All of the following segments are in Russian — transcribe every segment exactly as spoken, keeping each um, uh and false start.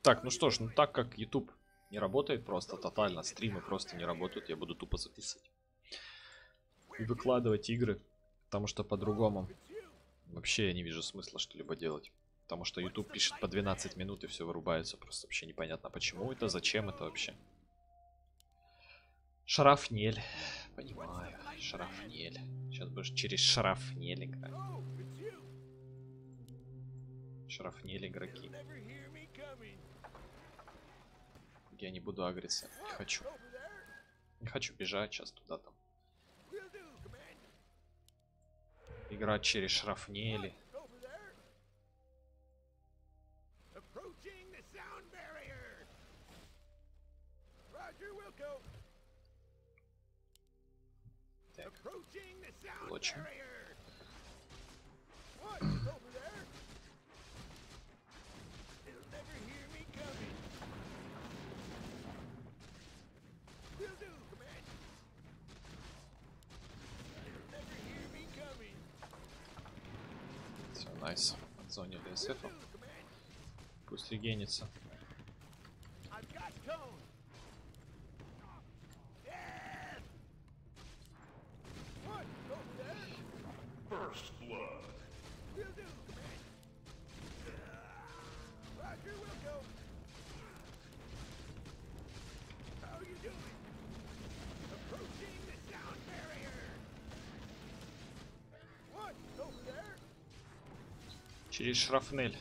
Так, ну что ж, ну так как YouTube не работает просто тотально, стримы просто не работают, я буду тупо записывать и выкладывать игры, потому что по-другому вообще я не вижу смысла что-либо делать. Потому что YouTube пишет по двенадцать минут и все вырубается, просто вообще непонятно почему это, зачем это вообще. Шарафнель, понимаю, шарафнель. Сейчас будешь через шарафнель играть. Шарафнель игроки. Я не буду агриться, не хочу. Не хочу бежать сейчас туда там. Играть через шарафнели. Так, лучше. Все, найс. Отзонили эс эф. Пусть регенится. Через шрафнель.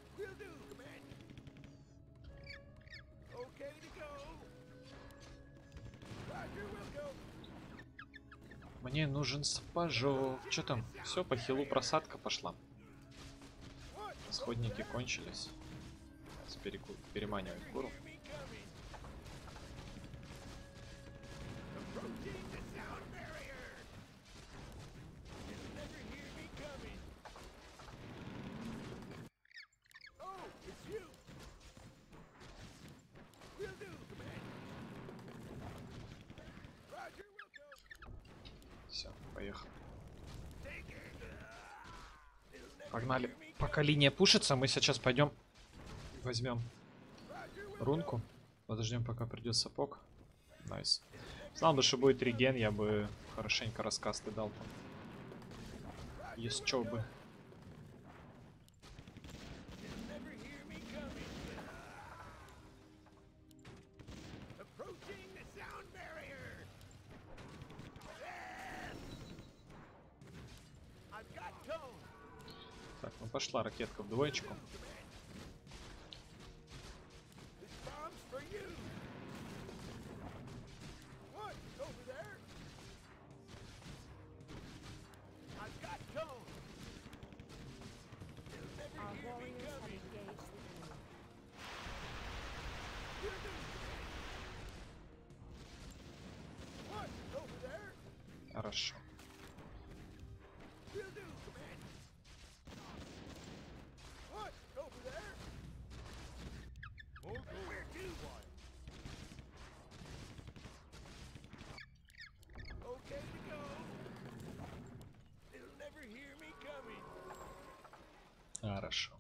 Мне нужен сапожок. Что там? Все, по хилу просадка пошла. Расходники кончились. Переку... Переманиваем куру. Все, поехали. Погнали. Пока линия пушится, мы сейчас пойдем возьмем рунку. Подождем, пока придет сапог. Найс. Знал бы, что будет реген, я бы хорошенько раскасты дал. Есть что бы. Так, ну пошла ракетка в двоечку. Хорошо. Хорошо.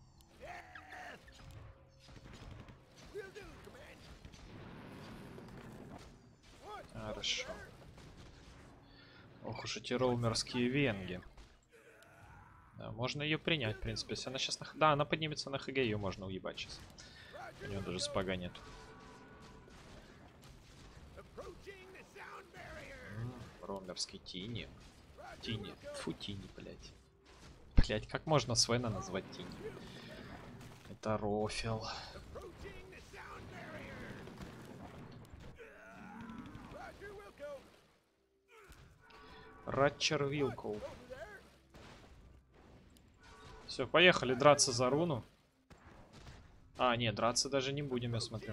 Хорошо. Ох уж эти роумерские венги. Да, можно ее принять, в принципе. Если она сейчас на... Да, она поднимется на ХГ, ее можно уебать сейчас. У нее даже спага нет. Роумерский Тини. Тини. Фу, Тини, блядь. Блядь, как можно Свена назвать Тини? Это рофил. Ратчер Вилкоу. Все, поехали драться за руну. А, нет, драться даже не будем, я смотрю.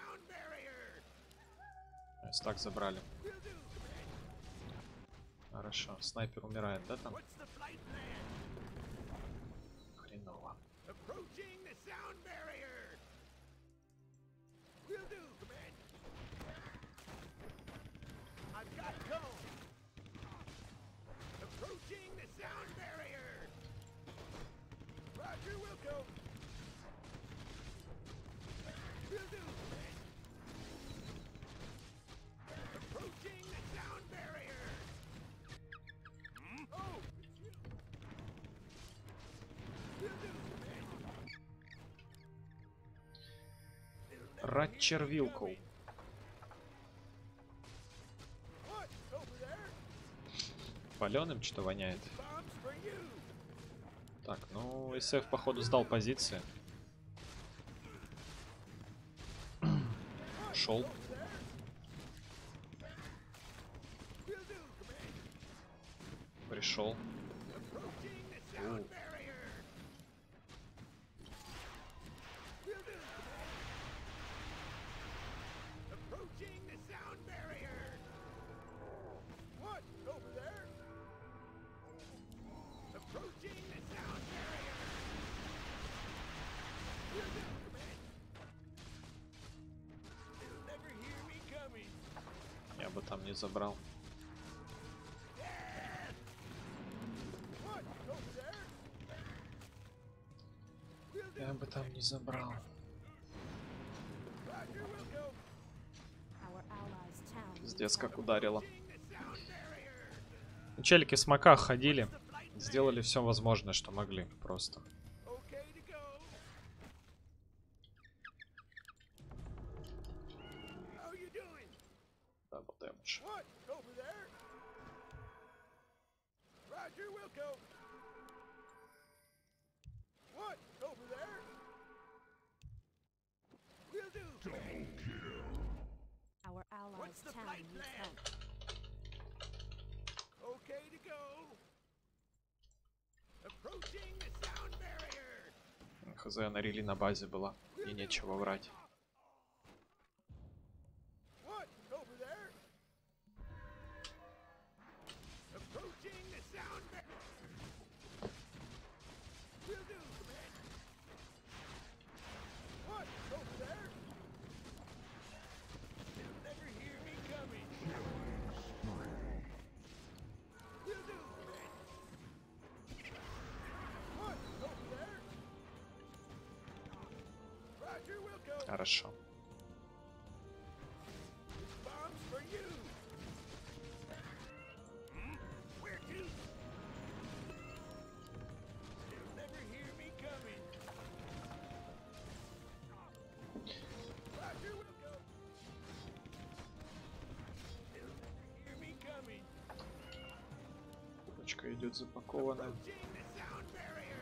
Так, забрали. Хорошо, снайпер умирает, да, там? Хреново. Ratcher Wilco. Паленым что-то воняет. Так, ну, эс эф, походу, сдал позиции. Шел. Пришел. Я бы там не забрал. Я бы там не забрал. Пиздец, как ударило. Челики в смоках ходили. Сделали все возможное, что могли. Просто. Дабл дэмэдж. Our allies' town needs help. Okay to go. Approaching the sound barrier. Хз, на рели на базе была. И нечего врать. What? Over there? Approaching the sound barrier. Will do, command. What? Over there? You'll never hear me coming. Will do, command. What? Over there? Roger, will go. Хорошо. Bombs for you. Where to? You'll never hear me coming. Roger, will go. You'll never hear me coming. Курочка идет запакованная. Approaching the sound barrier.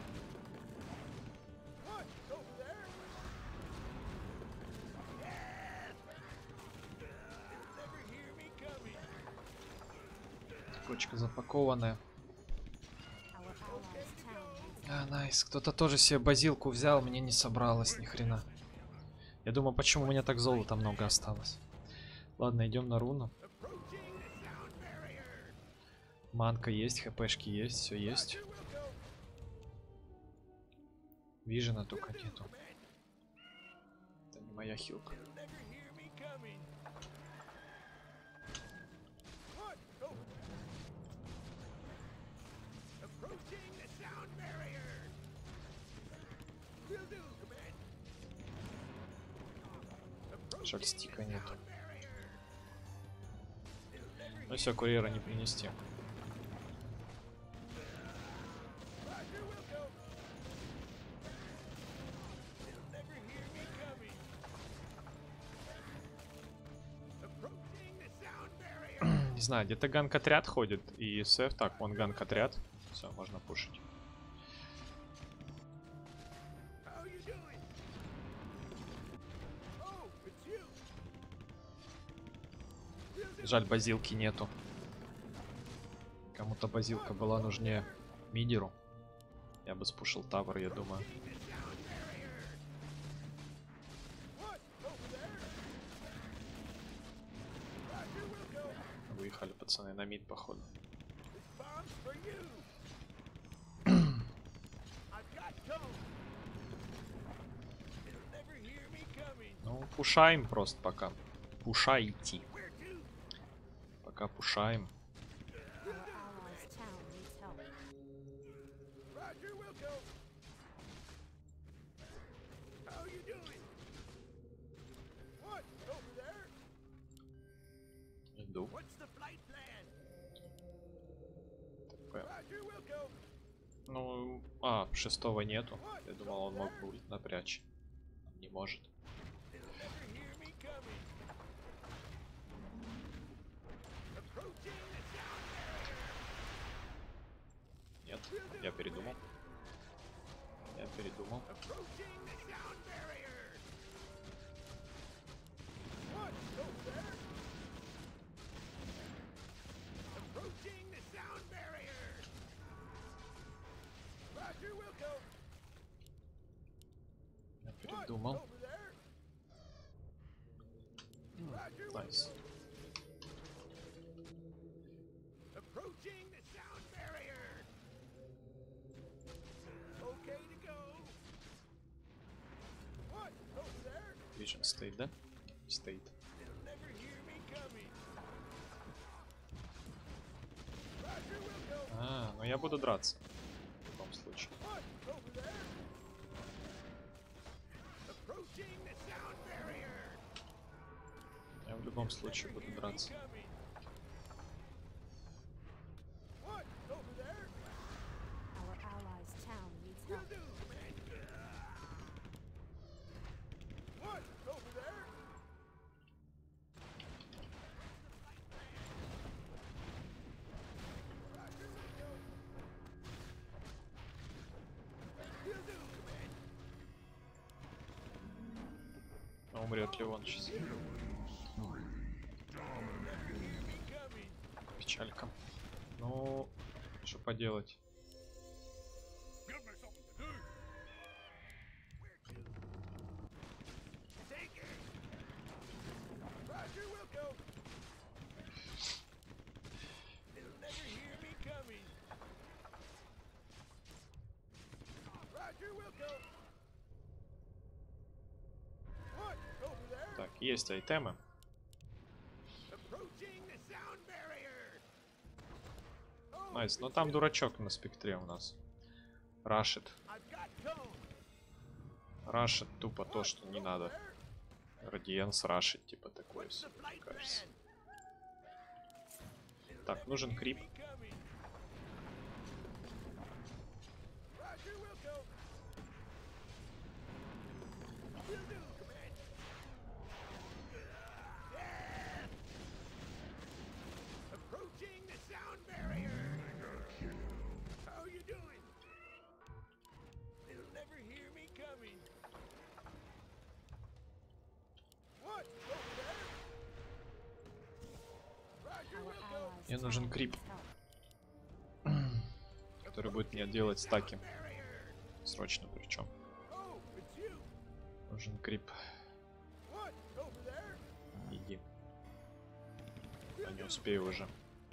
What? Over there? Yes. You'll never hear me coming. Курочка запакованная. Our allies' town needs А, найс. Кто-то тоже себе базилку взял, мне не собралось ни хрена. Я думаю, почему у меня так золота много осталось. Ладно, идем на руну. approaching the sound barrier. Манка есть, хпшки есть, все есть. Roger, will go. Вижена только нету. Это не моя хилка. You'll never hear me coming. What? Over there. Approaching the sound barrier. Will do, command. Жаль, стика нету. Sound barrier. You'll never Ну все, курьера не принести. Roger, will go. You'll never hear me coming. Approaching the sound barrier. Не знаю, где-то ганк-отряд ходит. И эс эф, так, вон ганк-отряд. Все, можно пушить. How you doing? Oh, it's you. Will do. Жаль, базилки нету. Кому-то базилка была нужнее мидеру. Я бы спушил тавр, я думаю. The sound barrier. What? Over there? Roger, will go. Выехали пацаны на мид, походу. This bomb's for you. I've got tone. You'll never hear me coming. Ну, пушаем просто пока. Пушайте. Where to? Пока пушаем. Our allies' town needs help. Roger, will go. How you doing? What? Over there? Иду. What's the flight plan? ТП. Roger, will go. Ну, а, шестого нету. Я думал, он мог бы ульт напрячь. Не может. You'll Нет, я передумал. Я передумал. Я передумал. Найс. Vision стоит, да? Стоит. А, ну я буду драться. В любом случае. Я в любом случае буду драться. Our allies' town needs help. А умрет ли он сейчас? Печалька. Ну, что поделать? Так, есть айтемы. Найс, но там дурачок на спектре у нас. Рашит. Рашит тупо то, что не надо. Радиенс рашит, типа такое, всё, мне кажется. Так, нужен крип. Мне нужен крип, который будет мне делать стаки. Срочно причем. Нужен крип. Иди. Я не успею уже.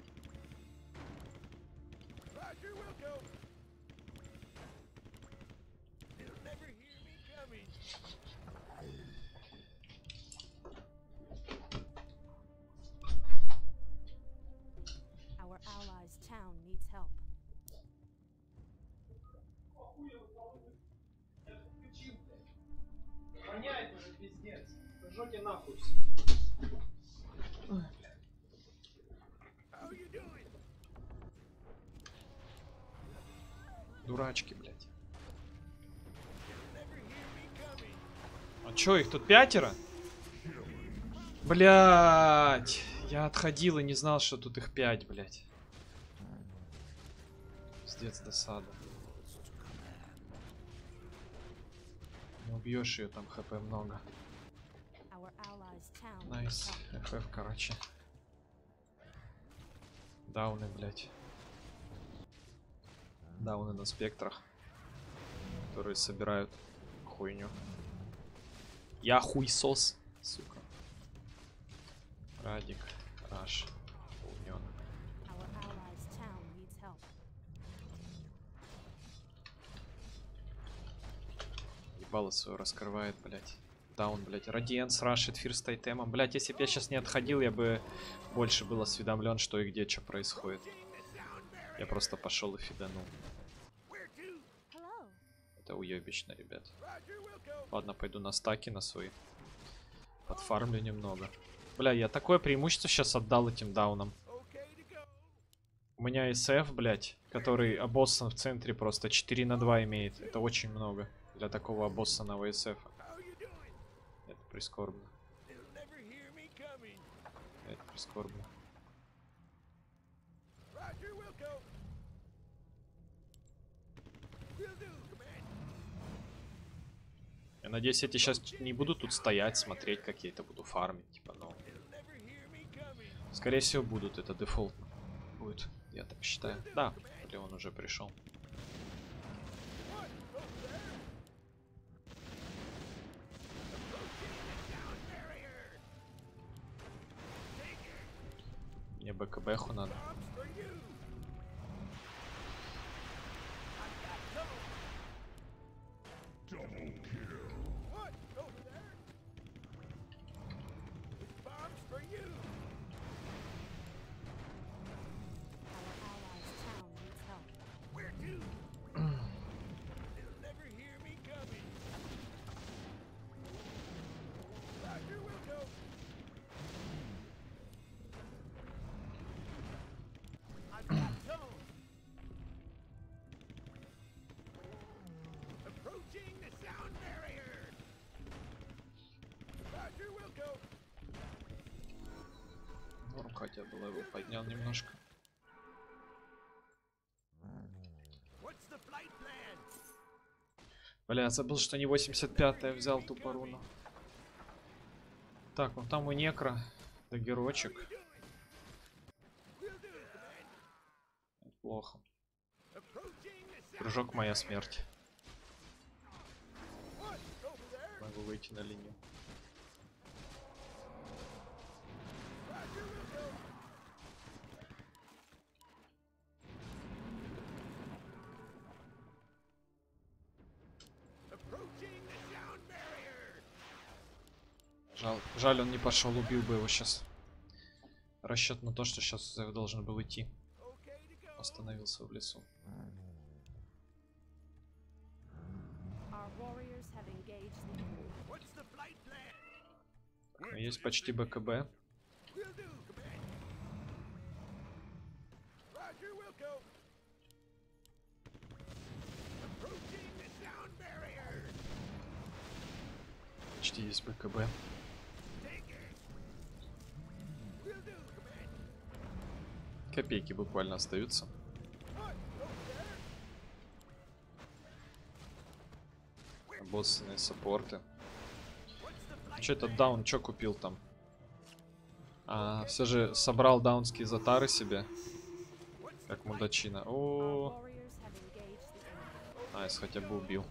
Our allies' town needs help. Понять уже, пиздец. Жжёте нахуй дурачки, блядь. А чё, их тут пятеро? Блядь. Я отходил и не знал, что тут их пять, блядь. Пиздец, досада. Не убьешь ее, там хп много. Our allies' town needs Найс. help. эф эф, короче. Дауны, блядь. Дауны на спектрах. Которые собирают хуйню. Я хуйсос, сука. Радик, Раш, Унион. Our allies' town needs help. Ебало свое раскрывает, блядь. Даун, блядь. Радиенс рашит фирст айтемом. Блядь, если бы я сейчас не отходил, я бы больше был осведомлен, что и где, что происходит. Я просто пошел и фиданул. Hello. Это уебищно, ребят. Ладно, пойду на стаки на свои. Подфармлю немного. Бля, я такое преимущество сейчас отдал этим даунам. У меня эс эф, блядь, который обоссан в центре, просто четыре на два имеет. Это очень много для такого обоссанного эс эф. Это прискорбно. Это прискорбно. Я надеюсь, эти сейчас не будут тут стоять, смотреть, как я это буду фармить. Типа, ну... Скорее всего, будут. Это дефолт будет. Я так считаю. Да, Леон уже пришел. Мне БКБху надо. Хотя было его поднял немножко. Бля, я забыл, что не восемьдесят пятая взял тупо руну. Так, ну там и некро. Да герочек. Плохо. Прыжок моя смерть. Могу выйти на линию. Жаль, жаль, он не пошел, убил бы его сейчас. Расчет на то, что сейчас должен был идти. Остановился в лесу. Так, есть почти БКБ. Почти есть БКБ. Копейки буквально остаются. Боссные саппорты. Че этот даун, что купил там? А, все же собрал даунские затары себе. Как мудачина. О, найс, хотя бы убил.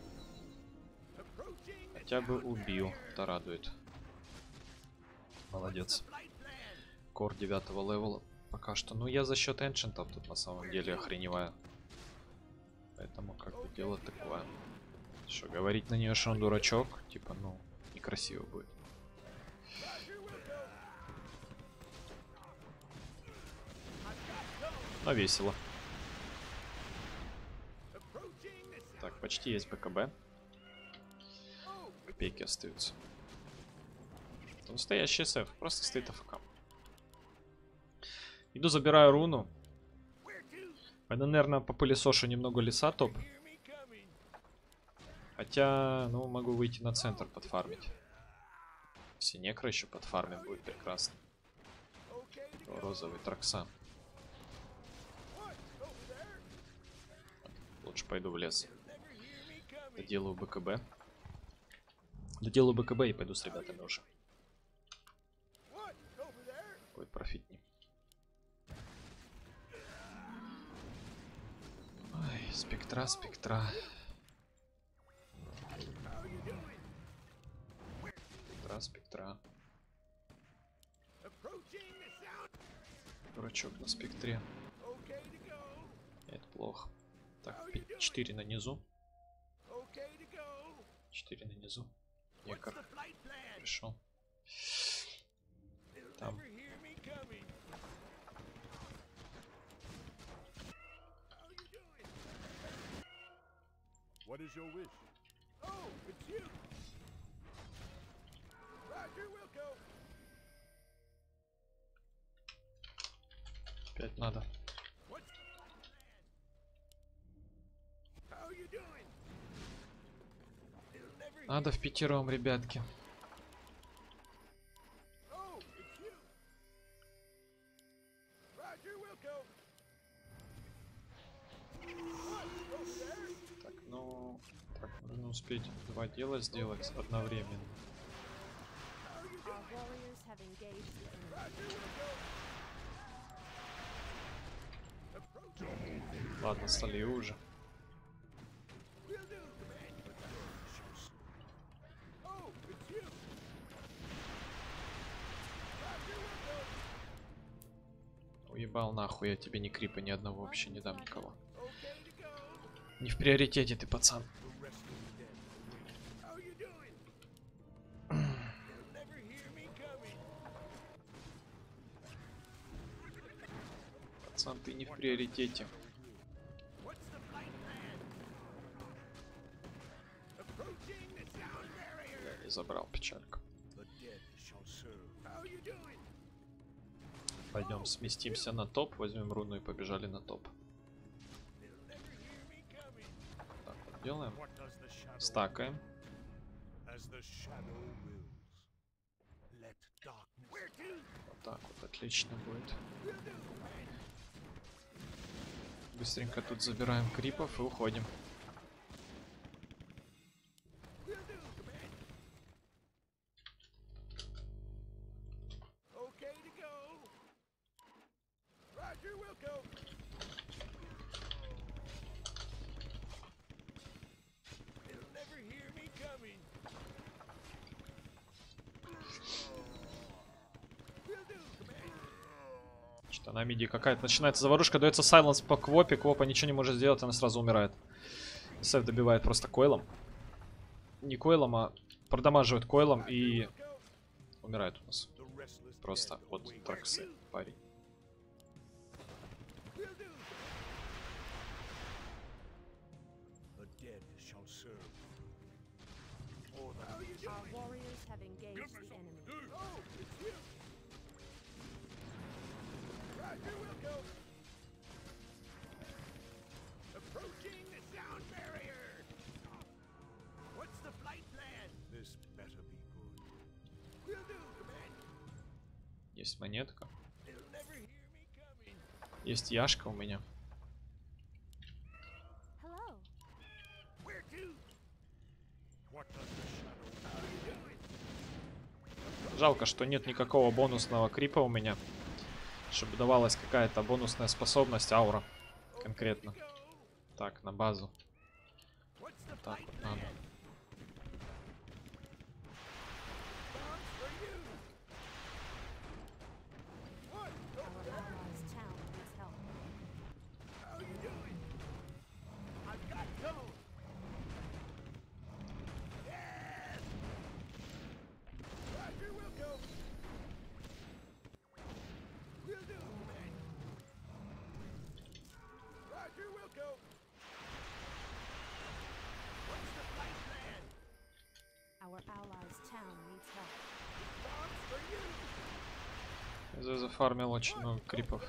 Хотя бы убил. Это радует. Молодец. Кор девятого левела. Пока что. Ну, я за счет эншентов тут на самом деле охреневаю. Поэтому как бы дело такое. Что, говорить на нее, что он дурачок? Типа, ну, некрасиво будет. Но весело. Так, почти есть БКБ. Копейки остаются. Это настоящий эс эф. Просто стоит АФК. Иду, забираю руну. Пойду, наверное, по пылесошу немного леса топ. Хотя, ну, могу выйти на центр подфармить. Все некро еще подфармим, будет прекрасно. Розовый Тракса. Лучше пойду в лес. Доделаю БКБ. Доделаю БКБ и пойду с ребятами уже. Будет профитней. Ой, спектра, спектра. Спектра, спектра. Дурачок на спектре. Это плохо. Так, четыре на низу. четыре на низу. Якор. Пришел. Там. What is your wish? Oh, it's you. Roger, we'll go. Опять надо. How you doing? Надо в пятером, ребятки. Oh, it's you. Roger, we'll go. Так, ну, так, нужно успеть. Два дела сделать одновременно. Our warriors have engaged the enemy. Ладно, солью уже. Oh, it's you. Уебал нахуй, я тебе ни крипа, ни одного вообще не дам никого. Okay to go. Не в приоритете ты, пацан. How you doing? You'll never hear me coming. Пацан, ты не в приоритете. What's the flight plan? Approaching the sound barrier. Я не забрал печальку. The dead shall serve. How you doing? Пойдем сместимся на топ, возьмем руну и побежали на топ. They'll never hear me coming. Так вот делаем. What does the shadow Стакаем. as the shadow wills? Let darkness. Where to? Вот так вот, отлично будет. Быстренько тут забираем крипов и уходим. Okay to go. Roger, we'll go. They'll never hear me coming. Will do, command. Что на миди какая-то начинается заварушка, дается сайленс по Квопе, Квопа ничего не может сделать, она сразу умирает. Сэф добивает просто койлом. Не койлом, а продамаживает койлом и умирает у нас. The restless Просто dead от await. Траксы, парень. Will do. The dead shall serve. Oh, how you Our doing? warriors have engaged the enemy. Oh, it's you. Roger, we'll go. Approaching the sound barrier. What's the flight plan? This better be good. Will do, command. Есть монетка. They'll never hear me coming. Есть яшка у меня. Hello. Where to? What does the shadow? How you doing? Жалко, что нет никакого бонусного крипа у меня. Чтобы давалась какая-то бонусная способность, аура. Конкретно. Go. Так, на базу. What's the Так flight вот plan? надо. Bombs for you. What? Our allies' town needs help. How you doing? I've got tone. Yes. Roger, we'll go. We'll do, man. Roger, we'll go. What's the flight plan? Our allies' town needs help. Bombs for you. Я зафармил очень много крипов.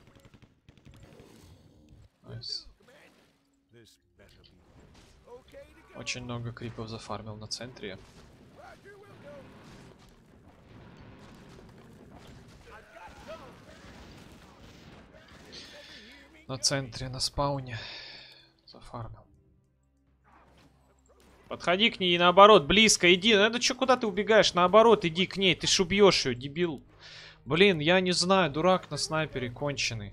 Найс. Command. This better be good. Okay to go. Очень много крипов зафармил на центре. Roger, we'll go. I've got tone. Never hear me. На центре, на спауне. Зафармил. Подходи к ней и наоборот, близко иди. Ну это чё, куда ты убегаешь? Наоборот, иди к ней, ты ж убьешь ее, дебил. Блин, я не знаю, дурак на снайпере конченый.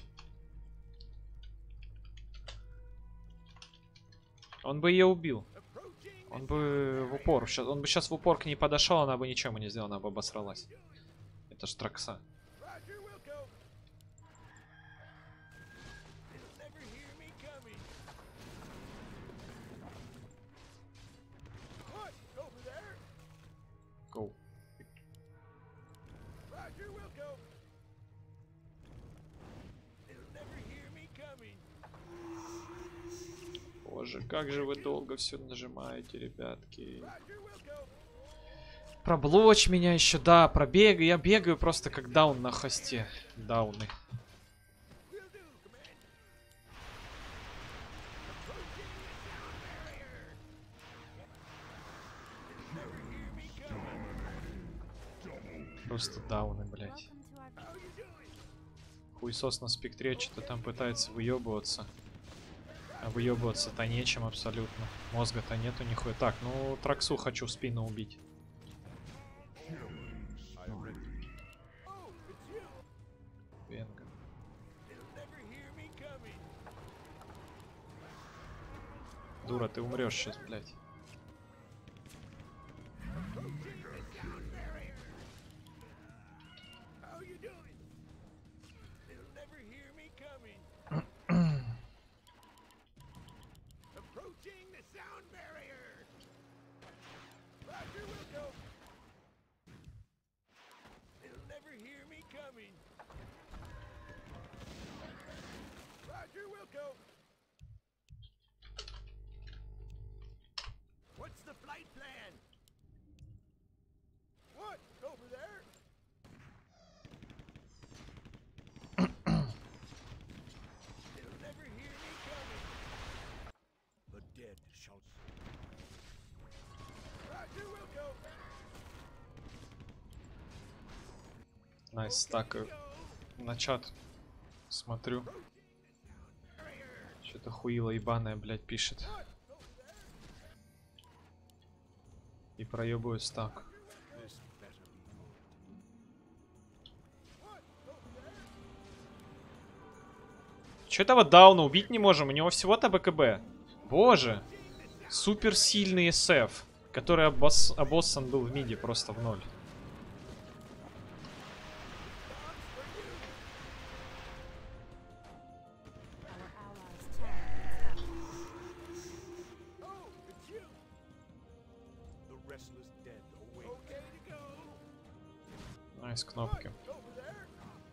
Он бы ее убил. Approaching. Он бы в упор. Щас- Он бы сейчас в упор к ней подошел, она бы ничем не сделала, она бы обосралась. Это ж Тракса. Roger, we'll go. They'll never hear me coming. What? Over there? Гоу. Roger, we'll go. They'll never hear me coming. Боже, как же вы долго все нажимаете, ребятки. Roger, we'll go. Проблочь меня еще, да, пробег. Я бегаю просто как даун на хосте. Дауны. We'll do, command. Approaching the sound barrier. They'll never hear me coming. Просто дауны, блять. Welcome to our How you doing? Хуесос на спектре что-то там пытается выебываться. А выебываться-то нечем абсолютно. Мозга-то нету нихуя. Так, ну Траксу хочу в спину убить. I'm ready. Oh, it's you. Венга. They'll never hear me coming. Дура, ты умрешь сейчас, блядь. Approaching the sound barrier. How you doing? They'll never hear me coming. Approaching the sound barrier. Roger, we'll go. They'll never hear me coming. Roger, we'll go. What's the flight plan? What? Over there? They'll never hear me coming. The dead shall see. Roger, we'll go. Найс, так, э, на чат смотрю. Что-то хуило ебаное, блядь, пишет. И проебываю стак. This better be good. What? Over there? Че этого Дауна убить не можем? У него всего-то БКБ. Боже. Суперсильный эс эф, который обосс... обоссан был в миде просто в ноль. Our allies' town needs help. Oh, it's you. The restless dead awake. Okay to go. Найс, кнопки. Over there?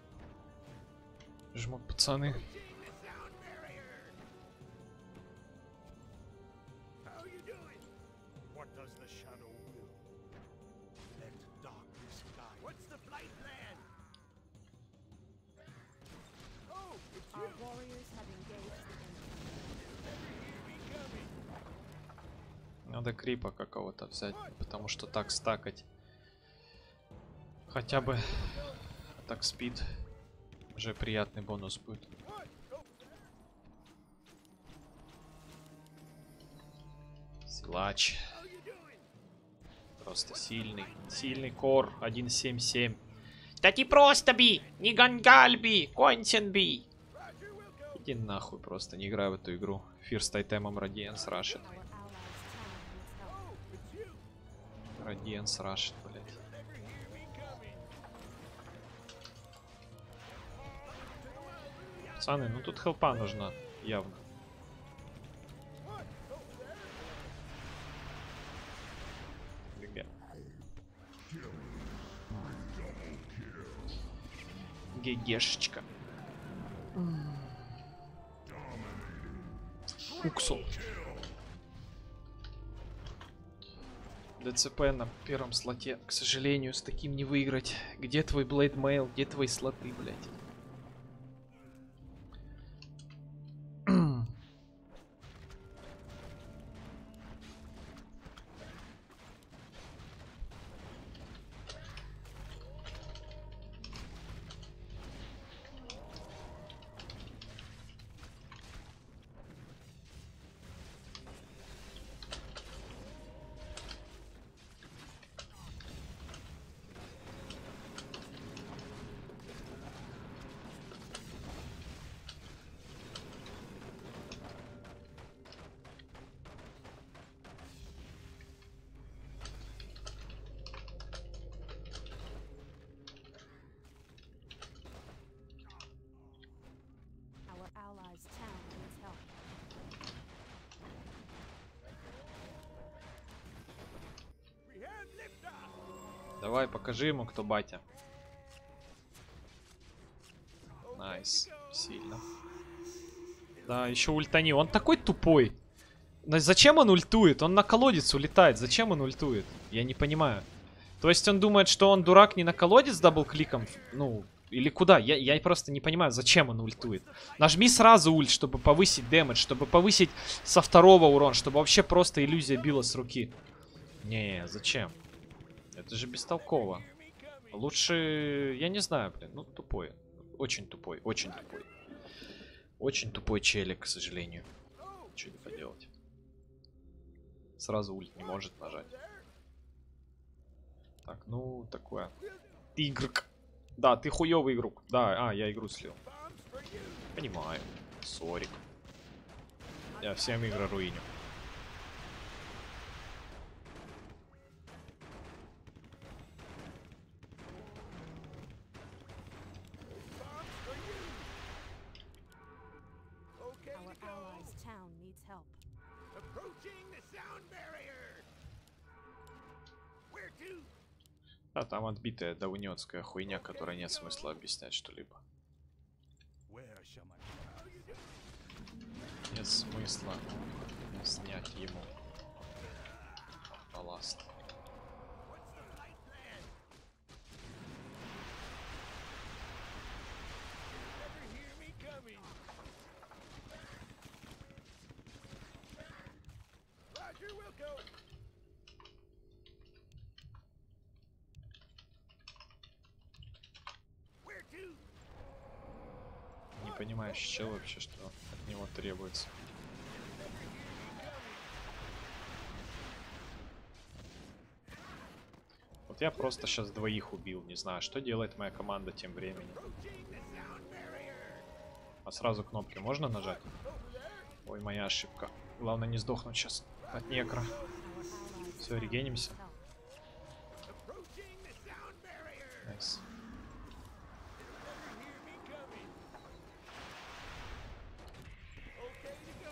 Жмут пацаны. Approaching the sound barrier. How you doing? What does the shadow will? Let darkness guide. What's the flight plan? Oh, it's you. Our warriors have engaged the enemy. Never hear me coming. Надо крипа какого-то взять, потому что так стакать. Хотя бы так спид. Уже приятный бонус будет. What? Over there? Силач. How you doing? Просто сильный. Сильный кор. один семь семь. Да не просто би! Не гангальби! Контин би! Roger, we'll go. Иди нахуй просто, не играй в эту игру. Фирст айтемом Радиенс рашит. Our allies' town needs help. Oh, it's you. Радиенс рашит, блять. Never hear me coming. Пацаны, ну тут хелпа нужна, явно. What? Over there? ГГ. ГГшечка. Уксу. ДЦП на первом слоте, к сожалению, с таким не выиграть. Где твой Blade Mail? Где твои слоты, блядь? Our allies' town needs help. We have liftoff. Давай, покажи ему, кто батя. Найс. Сильно. Да, еще ультани. Он такой тупой. Но зачем он ультует? Он на колодец улетает. Зачем он ультует? Я не понимаю. То есть он думает, что он дурак не на колодец дабл-кликом? Ну, или куда? Я, я просто не понимаю, зачем он ультует. Нажми сразу ульт, чтобы повысить дэмэдж, чтобы повысить со второго урон, чтобы вообще просто иллюзия била с руки. Не, зачем? Это же бестолково. Лучше, я не знаю, блин, ну тупой. Очень тупой, очень тупой. Очень тупой челик, к сожалению. Oh, ничего не поделать. Сразу ульт не может нажать. Так, ну, такое. Игрок. Да, ты хуёвый игрок. Да, а, я игру слил. Понимаю. Сорик. Я всем игры руиню. Okay Our to go. allies' town needs help. Approaching the sound barrier. Where to? А там отбитая даунёцкая хуйня, которая нет смысла объяснять что-либо. Where shall my Нет смысла снять ему балласт. What's the flight plan? Never hear me coming. Roger, Wilco. Where to? Не понимаешь, чел вообще, что от него требуется. Вот я просто сейчас двоих убил. Не знаю, что делает моя команда тем временем. Approaching the sound barrier. А сразу кнопки можно нажать? Ой, моя ошибка. Главное не сдохнуть сейчас от некро. Our allies' Всё, town регенимся. needs help. Approaching the sound barrier. Найс. Never hear me coming. Okay to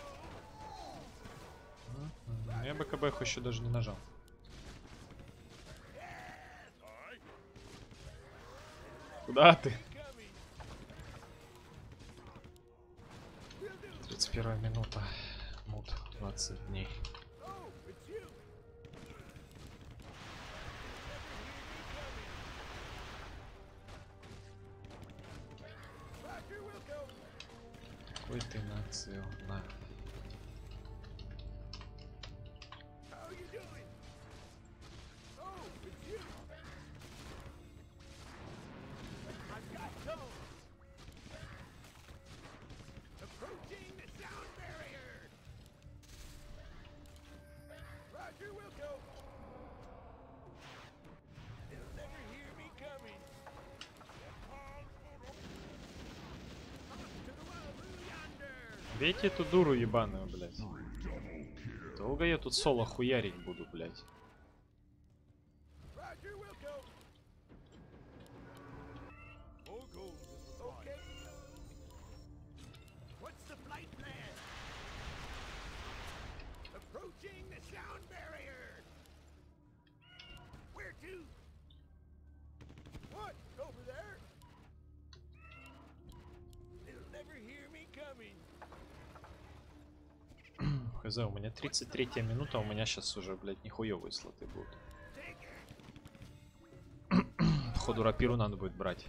go. М, Я БКБ еще даже не нажал. Куда ты? Coming. Will do. тридцать первая минута. Мут. двадцать дней. Oh, it's you. Roger, Wilco. Какой ты национал? How you doing? Oh, it's you. I've got tone. Approaching the sound barrier. Roger, Wilco. They'll never hear me coming. To the wild blue yonder. Бейте эту дуру ебаную, блядь. Долго я тут соло хуярить буду, блядь. Roger, Wilco. More gold is required. Okay. What's the flight plan? Approaching the sound barrier. Where to? What? Over there? They'll never hear me coming. Хз, у меня тридцать третья минута, у меня сейчас уже, блядь, нихуёвые слоты будут. Take it. Походу рапиру надо будет брать.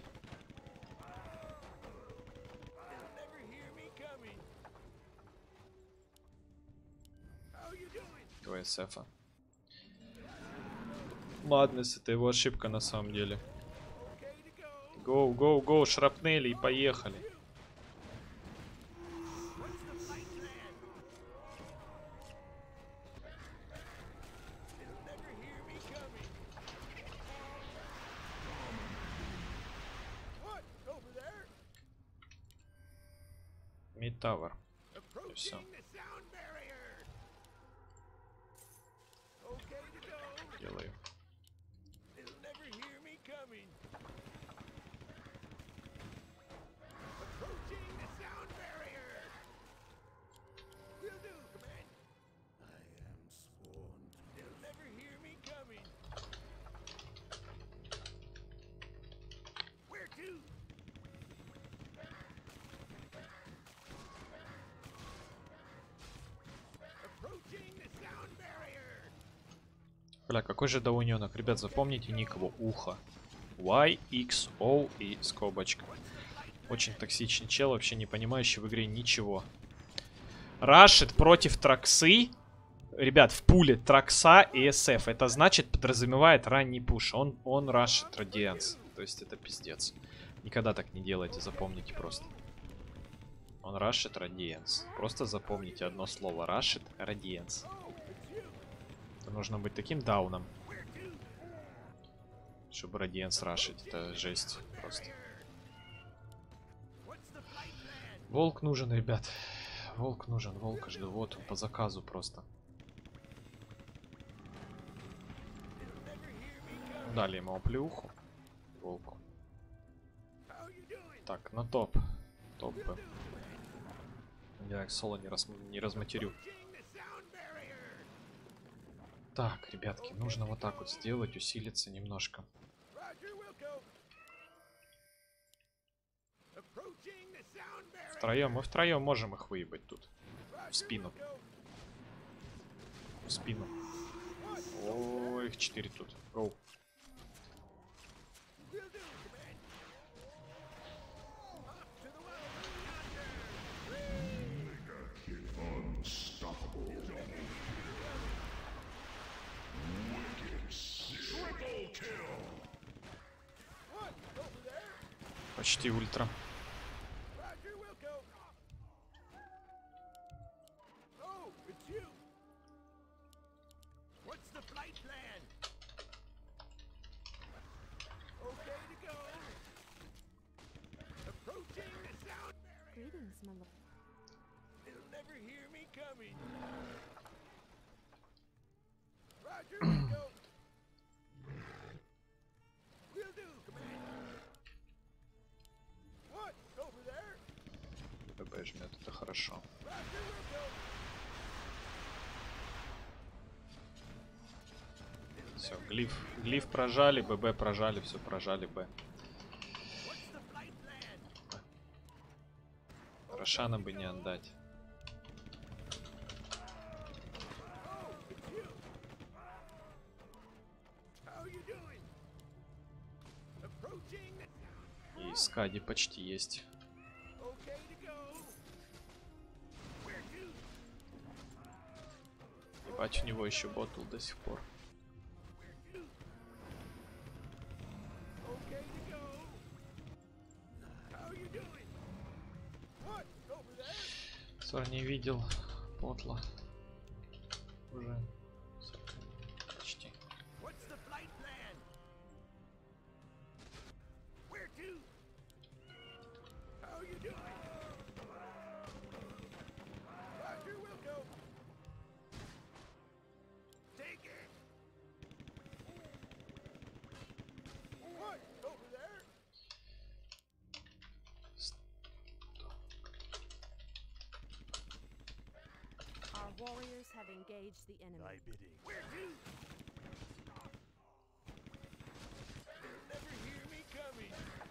They'll never hear me coming. How you doing? Твоя сефа. Маднес, это его ошибка на самом деле. Okay to go. Гоу, гоу, гоу, шрапнели и поехали. What's the flight plan? They'll never hear me coming. What? Over there? Мидтавер. Approaching the sound barrier. Okay to go. Делаю. They'll never hear me coming. Approaching the sound barrier. Will do, command. I am sworn. They'll never hear me coming. Where to? Approaching the sound barrier. Бля, какой же даунёнок. Ребят, запомните ник его. Ухо. Y, X, O и скобочка. Очень токсичный чел, вообще не понимающий в игре ничего. Рашит против Траксы. Ребят, в пуле Тракса и эс эф. Это значит, подразумевает ранний пуш. Он, он рашит Радианс. То есть это пиздец. Никогда так не делайте, запомните просто. Он рашит Радиенс. Просто запомните одно слово. Рашит Радиенс. Это нужно быть таким дауном, чтобы Радиенс рашить. Это жесть просто. Волк нужен, ребят. Волк нужен. Волка жду. Вот он по заказу просто. Дали ему оплеуху. Волку. Так, на топ. Топ бы. Я их соло не, рас... не разматерю. Так, ребятки, нужно вот так вот сделать, усилиться немножко. Втроем, мы втроем можем их выебать тут. В спину. В спину. О, их четыре тут. Гоу. Почти ультра. Greetings, my lord. They'll never hear me coming. Roger, we'll go. Will do, Commander. What? Over there? ББ жмет, это хорошо. Roger, we'll go. Все, глиф. Глиф прожали, ББ прожали, все прожали, Б. What's the flight plan? Рошана бы не отдать. Oh, it's you. How you doing? Approaching. И Скади почти есть. Okay to go. Where to? Ебать, у него еще ботл до сих пор. Okay to go. How you doing? What? Over there? Сор не видел ботла. Уже. Почти. What's the flight plan? Where to? How you doing? Roger, we'll go. Take it. What? Over there? Our warriors have engaged the enemy. bidding. Where to? They'll never hear me coming.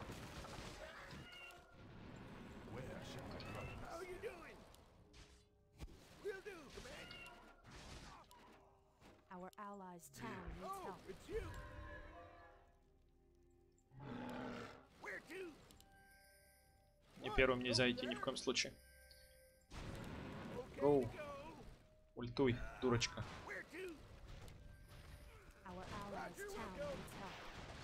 Where shall I run? How you doing? Will do, Commander. Our allies' town needs Oh, help. it's you. Where to? Не первым нельзя идти ни в коем случае. Okay Гоу. to go. Ультуй, дурочка. Where to? Our allies' town needs help.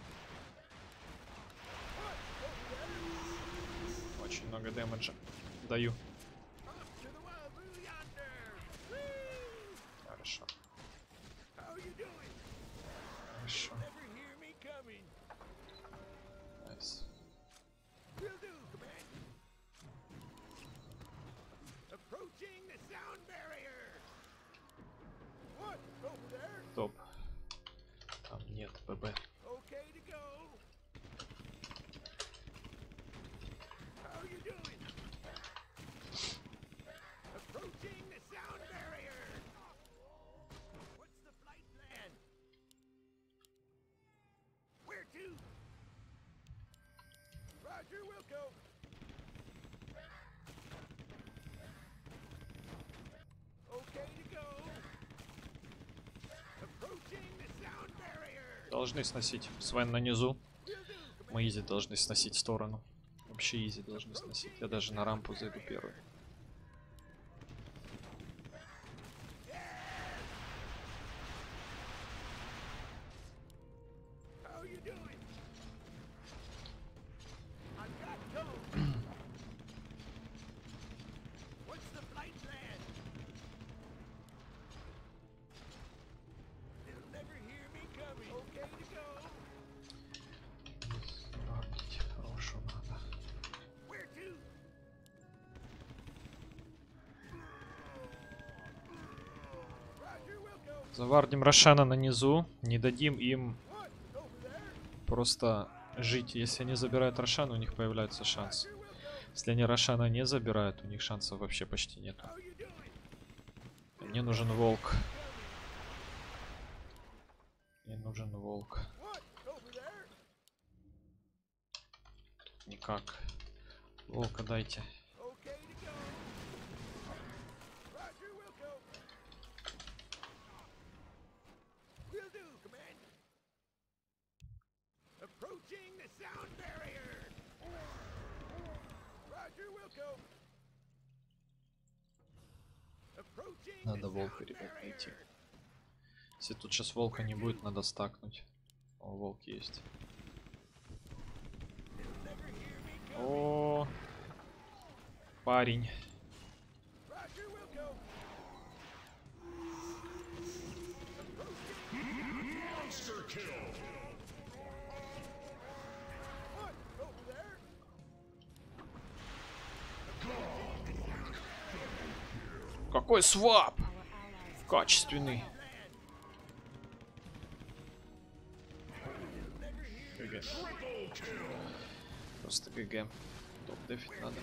What? Over there? Очень много дэмэджа. Даю. Off to the wild blue yonder. Whee! Хорошо. How you doing? Хорошо. Never hear me coming. Найс. Will do, Commander. Approaching the sound barrier. What? Over there? Топ. Там нет ББ. Okay to go. How you doing? Approaching the sound barrier. What's the flight plan? Where to? Roger, we'll go. Okay to go. Approaching the sound barrier. Должны сносить. Свен на низу. Will do. Мы изи должны сносить в сторону. Вообще изи должны сносить. Я даже на рампу зайду первый. How you doing? I've got go. Завардим Рошана на низу. Не дадим им просто жить. Если они забирают Рошана, у них появляется шанс. Если они Рошана не забирают, у них шансов вообще почти нету. Мне нужен волк. Мне нужен волк. Никак. Волка дайте. Надо волка, ребят, найти. Если тут сейчас волка не будет, надо стакнуть. О, волк есть. О, парень. Какой свап! Качественный. ГГ. Просто ГГ. Топ дефить надо.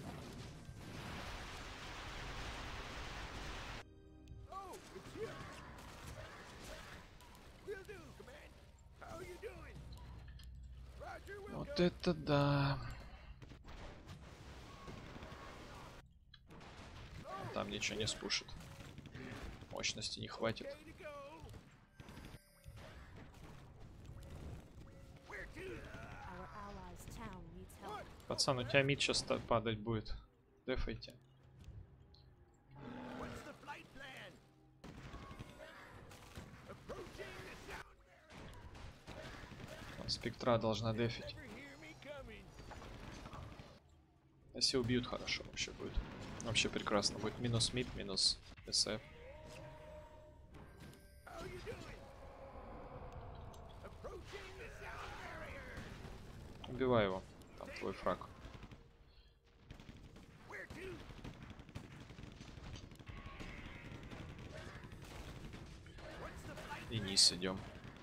Вот это да. Там ничего не спушит. Мощности не хватит. Пацан, у тебя мид сейчас падать будет. Дефайте. Спектра должна дефить. Если убьют, хорошо вообще будет. Вообще прекрасно будет. Минус мид, минус СФ. Убивай его. Там твой фраг. И низ идем.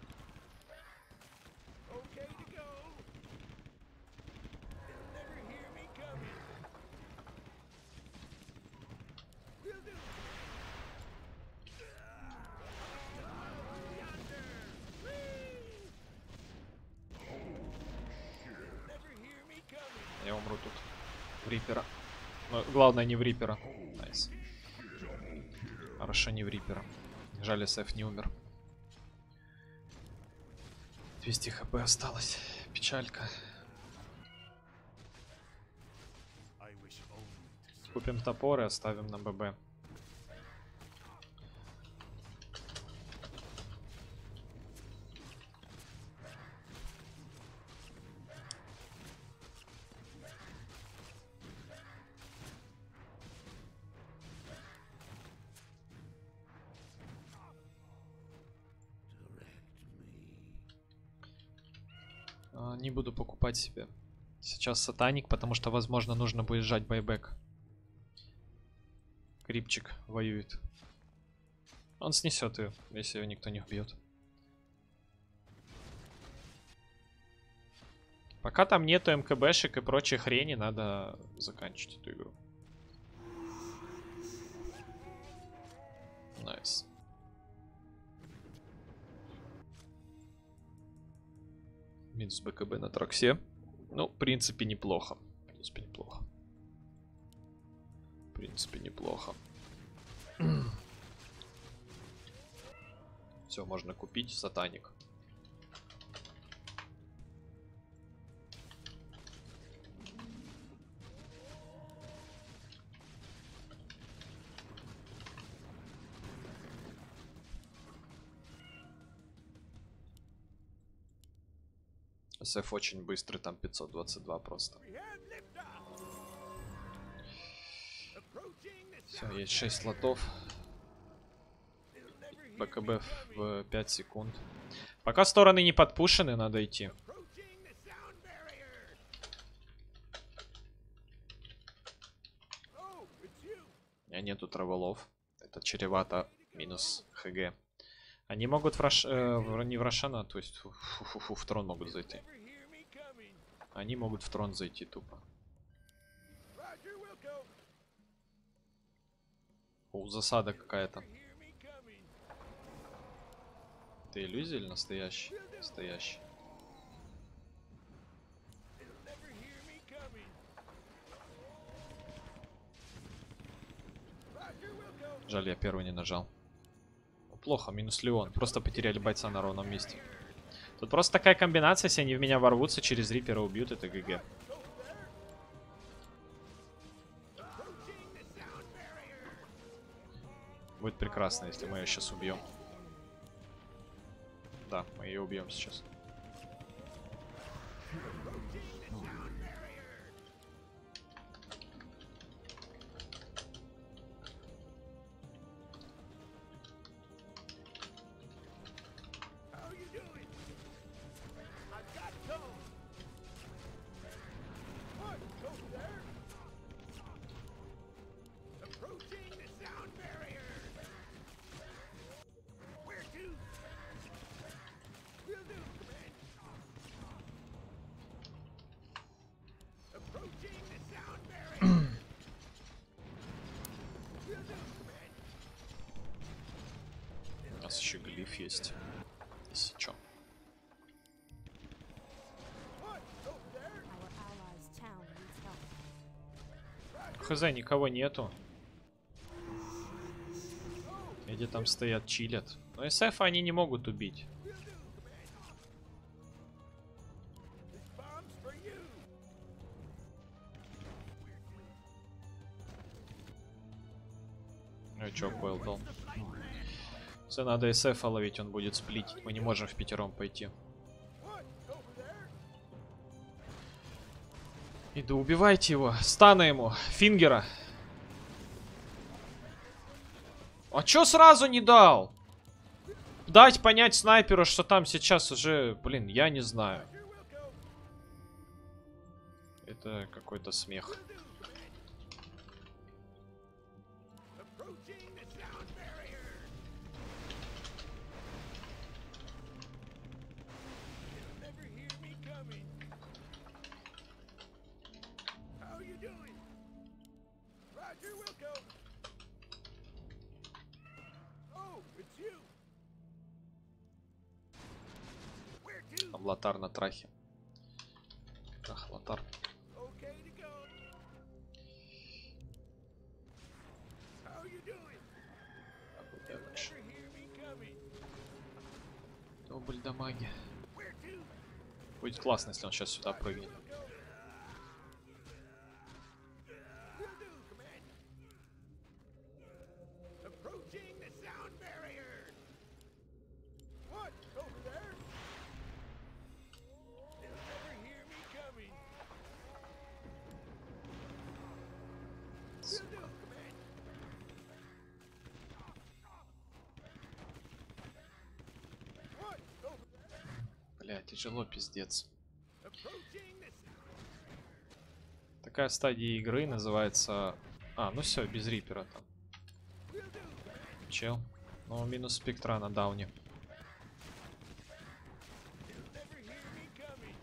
Я умру тут. В Рипера. Но главное не в Рипера. Найс. Хорошо, не в Рипера. Жаль, СФ не умер. двести хп осталось. Печалька. Купим топор и оставим на ББ. Не буду покупать себе сейчас сатаник, потому что, возможно, нужно будет сжать байбек. Крипчик воюет. Он снесет ее, если ее никто не убьет. Пока там нету МКБшек и прочей хрени, надо заканчивать эту игру. Найс. Минус БКБ на Траксе. Ну, в принципе, неплохо. В принципе, неплохо. В принципе, неплохо. Все, можно купить сатаник. СФ очень быстрый, там пятьсот двадцать два просто. Все, есть шесть слотов. БКБ в пять секунд. Пока стороны не подпушены, надо идти. У меня нету траволов. Это чревато минус ХГ. Они могут в Рош... э, в- не в Рошана, то есть фу-фу-фу, в трон могут зайти. Never hear me coming. Они могут в трон зайти тупо. Roger will go. О, засада какая-то. Hear me coming. Это иллюзия или настоящий? Настоящий. Never hear me coming. Roger will go. Жаль, я первый не нажал. Ну, плохо, минус Леон. Просто потеряли бойца на ровном месте. Тут просто такая комбинация, если они в меня ворвутся, через Рипера убьют, это ГГ. Будет прекрасно, если мы ее сейчас убьем. Да, мы ее убьем сейчас. How you doing? I've got tone. What? Over there? Approaching the sound barrier. Where to? Will do, command. Approaching the sound barrier. Will do, command. У нас еще глиф есть. Если чё. What? Over there? Our allies' town needs help. Хз, никого нету. Где там стоят, чилят. Но СФ они не могут убить. Will do, command. This bomb's for you. Ну и чё, Койл дал. Все, надо СФ ловить, он будет сплитить. Мы не можем в пятером пойти. What? Over there? Иду, убивайте его. Стана ему. Фингера. А чё сразу не дал? Дать понять снайперу, что там сейчас уже... Блин, я не знаю. Here will go. Это какой-то смех. Approaching the sound barrier. You'll never hear me coming. How you doing? Roger will go. Oh, it's you. Where to? Там Лотар на трахе. Ах, Лотар. Okay to go. How you doing? Дэмэдж. Never hear me coming. Дубль дамаги. Where to? Будет классно, если он сейчас сюда прыгнет. Will go. Will do, command. Approaching the sound barrier. What? Over there? They'll never hear me coming. Will do, command. What? Over there? Бля, тяжело, пиздец. Approaching the sound. Такая стадия игры называется... А, ну все, без Рипера там. Will do, command. Чел. Ну, минус спектра на дауне. They'll never hear me coming.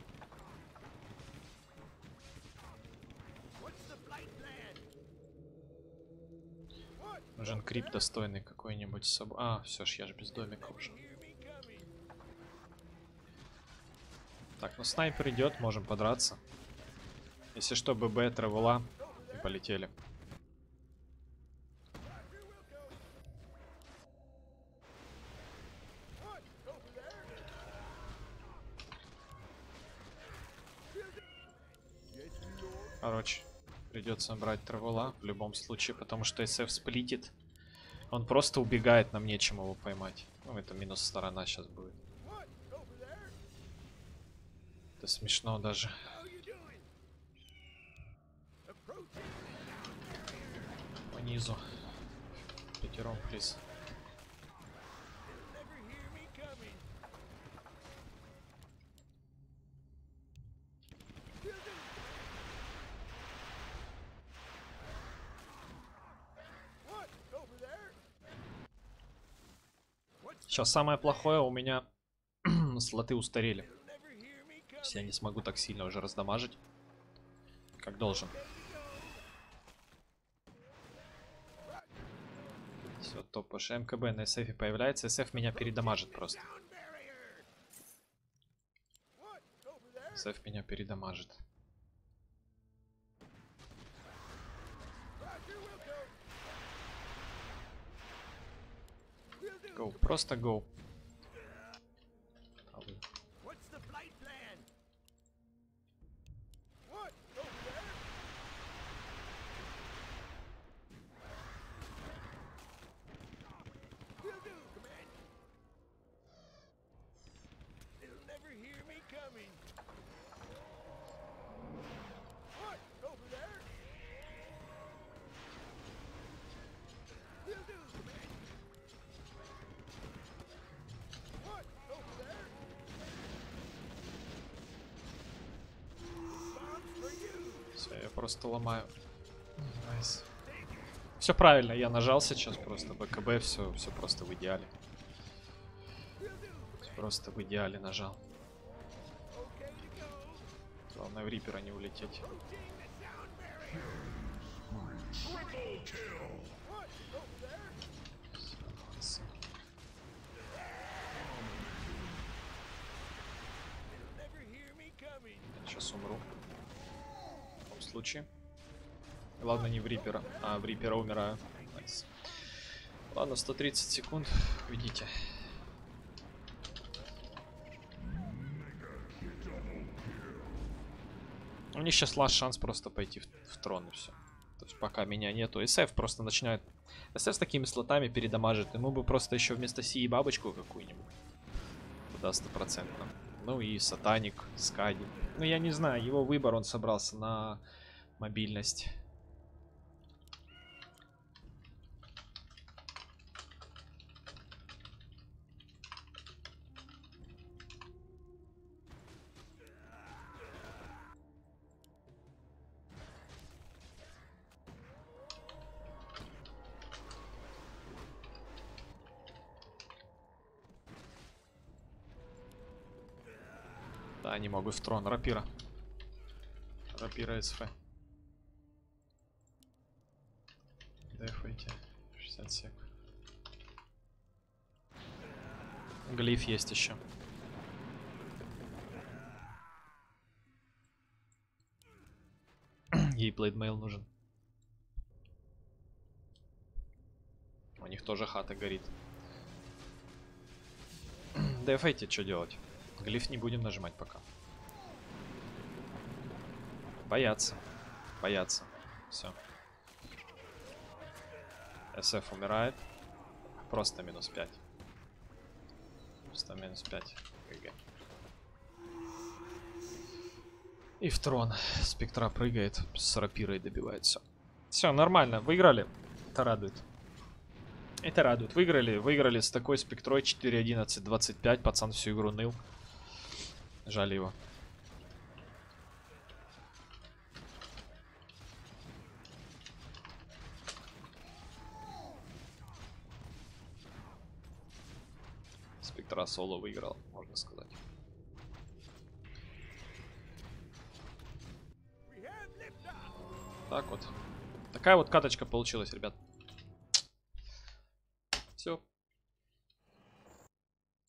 What's the flight plan? What? Нужен крип достойный какой-нибудь с собой. А, все ж, я же без домика уже. Hear me coming. Так, ну снайпер идет, можем подраться. Если что, ББ, травела. И полетели. Roger will go. What? Over there? Will do. Yes, Lord. Короче, придется брать травела в любом случае, потому что СФ сплитит. Он просто убегает, нам нечем его поймать. Ну, это минус сторона сейчас будет. What? Over there? Это смешно даже. How you doing? Approaching. По низу. Пятером, плиз. Never hear me coming. Will do. What? Over there? What's Сейчас самое плохое, у меня слоты устарели. То есть я не смогу так сильно уже раздамажить, как должен. Все, топ ш эм ка бэ на эс эф появляется. эс эф меня передамажит просто. эс эф меня передамажит. Гоу, просто гоу. Все, я просто ломаю. Nice. Все правильно, я нажал сейчас просто бэ ка бэ, все, все просто в идеале. Просто в идеале нажал. Главное в Рипера не улететь. Сейчас умру. В любом случае. Ладно, не в Рипера, а в Рипера умираю. Nice. Ладно, сто тридцать секунд. Видите. У них сейчас лast шанс просто пойти в, в трон и все. То есть пока меня нету. эс эф просто начинает... эс эф с такими слотами передамажит. Ему бы просто еще вместо Си бабочку какую-нибудь. Туда стопроцентно. Ну и Сатаник, Скади. Ну я не знаю, его выбор, он собрался на мобильность. Да, не могу в трон. Рапира. Рапира эс эф. Дефайте. шестьдесят сек. Глиф есть еще. Ей плейдмейл нужен. У них тоже хата горит. Дефайте, что делать? Глиф не будем нажимать пока. Бояться. Бояться. Все. эс эф умирает. Просто минус пять. Просто минус пять. ГГ. И в трон. Спектра прыгает. С рапирой добивает. Все. Все, нормально. Выиграли. Это радует. Это радует. Выиграли. Выиграли с такой спектрой четыре одиннадцать двадцать пять. Пацан всю игру ныл. Жаль его. Спектра соло выиграл, можно сказать. Так вот. Такая вот каточка получилась, ребят.